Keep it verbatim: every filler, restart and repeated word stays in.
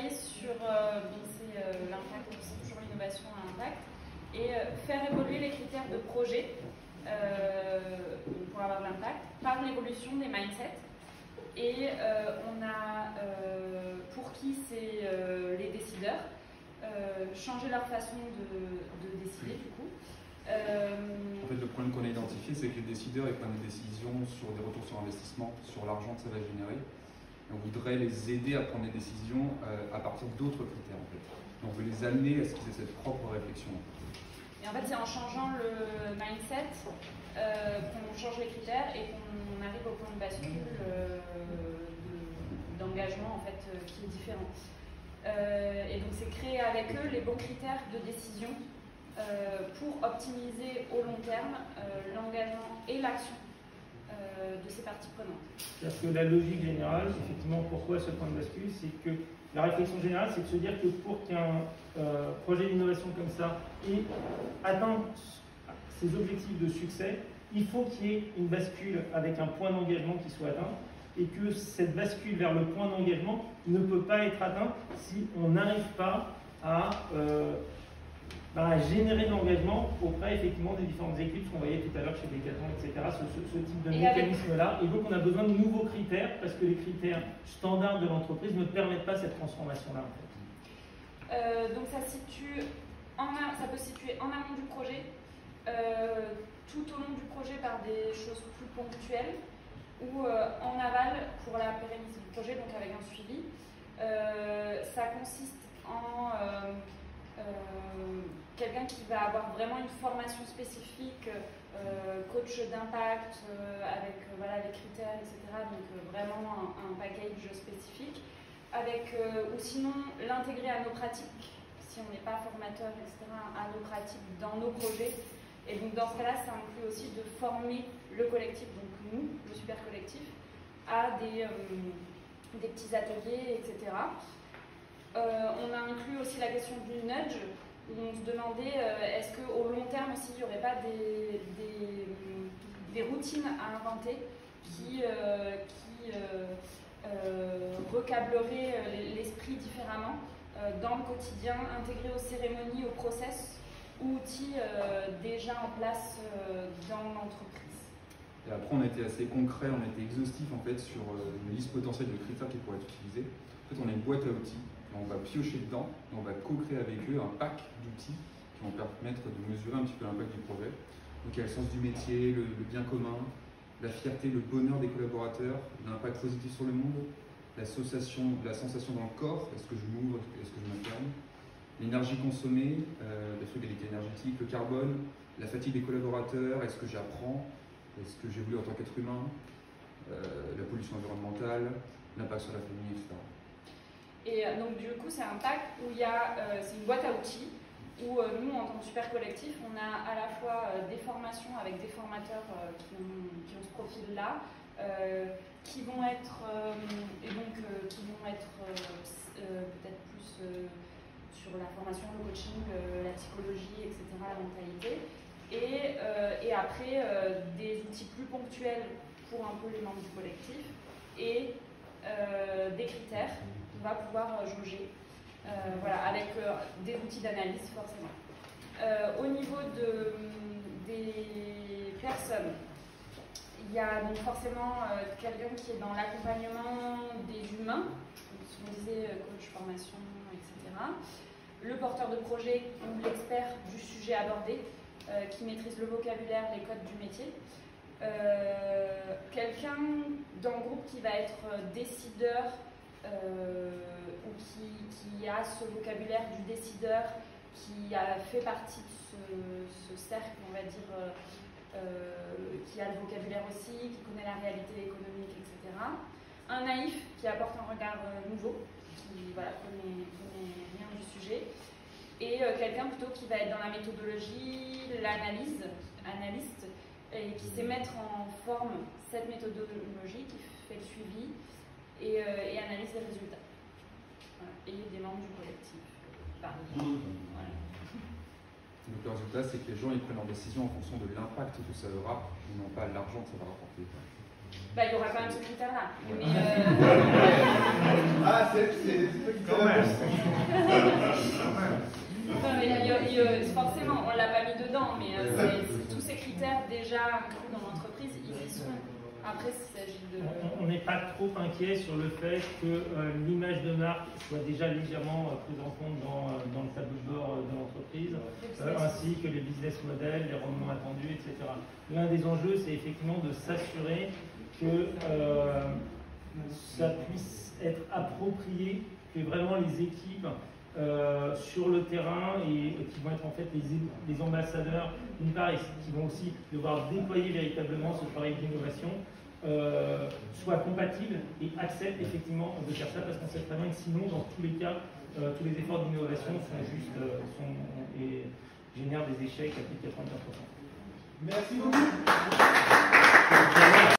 travailler sur euh, euh, l'impact, c'est toujours l'innovation à impact, et euh, faire évoluer les critères de projet euh, pour avoir de l'impact par l'évolution des mindsets. Et euh, on a, euh, pour qui c'est euh, les décideurs, euh, changer leur façon de, de décider du coup. Euh, en fait, le problème qu'on a identifié, c'est que les décideurs ils prennent des décisions sur des retours sur investissement, sur l'argent que ça va générer. Et on voudrait les aider à prendre des décisions euh, à partir d'autres critères en fait. Donc, on veut les amener à ce qu'ils aient cette propre réflexion. En fait. Et en fait, c'est en changeant le mindset euh, qu'on change les critères et qu'on arrive au point de bascule euh, d'engagement en fait, euh, qui est différent. Euh, et donc, c'est créer avec eux les bons critères de décision euh, pour optimiser au long terme euh, l'engagement et l'action euh, de ces parties prenantes. Parce que la logique générale, effectivement, pourquoi ce point de bascule, c'est que la réflexion générale, c'est de se dire que pour qu'un euh, projet d'innovation comme ça ait atteint ses objectifs de succès, il faut qu'il y ait une bascule avec un point d'engagement qui soit atteint, et que cette bascule vers le point d'engagement ne peut pas être atteinte si on n'arrive pas à, euh, à générer de l'engagement auprès effectivement des différentes équipes, ce qu'on voyait tout à l'heure chez Decathlon, et cetera, ce, ce, ce type de mécanisme-là. Et donc on a besoin de nouveaux critères, parce que les critères standards de l'entreprise ne permettent pas cette transformation-là. En fait. euh, donc ça, situe en, ça peut se situer en amont du projet, euh, tout au long du projet par des choses plus ponctuelles, ou euh, en aval pour la pérennisation du projet, donc avec un suivi. Euh, ça consiste en euh, euh, quelqu'un qui va avoir vraiment une formation spécifique, euh, coach d'impact, euh, avec euh, voilà, les critères, et cetera. Donc euh, vraiment un, un package spécifique, avec, euh, ou sinon l'intégrer à nos pratiques, si on n'est pas formateur, et cetera, à nos pratiques dans nos projets. Et donc dans ce cas-là, ça inclut aussi de former le collectif, donc nous, le super collectif, à des, euh, des petits ateliers, et cetera. Euh, on a inclus aussi la question du nudge, où on se demandait euh, est-ce qu'au long terme aussi, il n'y aurait pas des, des, des routines à inventer qui, euh, qui euh, euh, recableraient l'esprit différemment euh, dans le quotidien, intégrés aux cérémonies, aux process, ou outils euh, déjà en place euh, dans l'entreprise. Et après, on a été assez concret, on a été exhaustif en fait sur euh, une liste potentielle de critères qui pourraient être utilisés. En fait, on a une boîte à outils, on va piocher dedans, et on va co-créer avec eux un pack d'outils qui vont permettre de mesurer un petit peu l'impact du projet. Donc, il y a le sens du métier, le, le bien commun, la fierté, le bonheur des collaborateurs, l'impact positif sur le monde, la sensation, la sensation dans le corps, est-ce que je m'ouvre, est-ce que je me ferme, l'énergie consommée, euh, la frugalité énergétique, le carbone, la fatigue des collaborateurs, est-ce que j'apprends, est-ce que j'évolue en tant qu'être humain, euh, la pollution environnementale, l'impact sur la famille, et cetera. Et euh, donc du coup, c'est un pack où il y a, euh, c'est une boîte à outils, où euh, nous, en tant que super collectif, on a à la fois euh, des formations avec des formateurs euh, qui, ont, qui ont ce profil-là, euh, qui vont être, euh, et donc, euh, qui vont être euh, euh, peut-être plus euh, sur la formation, le coaching, euh, la psychologie, et cetera, la mentalité. Et, euh, et après, euh, des outils plus ponctuels pour un peu les membres du collectif et euh, des critères qu'on va pouvoir euh, jauger, euh, voilà, avec euh, des outils d'analyse forcément. Euh, au niveau de, des personnes, il y a donc forcément euh, quelqu'un qui est dans l'accompagnement des humains, ce qu'on disait, coach, formation, et cetera. Le porteur de projet ou l'expert du sujet abordé, euh, qui maîtrise le vocabulaire, les codes du métier. Euh, quelqu'un dans le groupe qui va être décideur euh, ou qui, qui a ce vocabulaire du décideur, qui a fait partie de ce, ce cercle, on va dire, euh, euh, qui a le vocabulaire aussi, qui connaît la réalité économique, et cetera. Un naïf qui apporte un regard euh, nouveau, qui voilà, connaît, connaît rien du sujet. Et euh, quelqu'un plutôt qui va être dans la méthodologie, l'analyse, analyste, et qui sait mettre en forme cette méthodologie, qui fait le suivi et, euh, et analyse les résultats. Voilà. Et des membres du collectif. Enfin, voilà. Donc le résultat, c'est que les gens ils prennent leurs décisions en fonction de l'impact que ça aura, et non pas l'argent que ça va rapporter. Bah, il y aura quand même ce critère-là. Ouais. Mais, euh... Ah, c'est quand même. Non, mais il y a- il y a- forcément, on ne l'a pas mis dedans, mais euh, c'est- c'est- tous ces critères déjà inclus dans l'entreprise, ils y sont. Après, il s'agit de... On n'est pas trop inquiet sur le fait que euh, l'image de marque soit déjà légèrement euh, prise en compte dans, euh, dans le tableau de bord euh, de l'entreprise, euh, ainsi que les business models, les rendements attendus, et cetera. L'un des enjeux, c'est effectivement de s'assurer que euh, ça puisse être approprié, que vraiment les équipes euh, sur le terrain et, et qui vont être en fait les, les ambassadeurs, d'une part, et qui vont aussi devoir déployer véritablement ce travail d'innovation, euh, soient compatibles et acceptent effectivement de faire ça, parce qu'on sait très bien que sinon, dans tous les cas, euh, tous les efforts d'innovation sont juste euh, sont, et génèrent des échecs à plus de quatre-vingt-quinze pour cent. Merci beaucoup.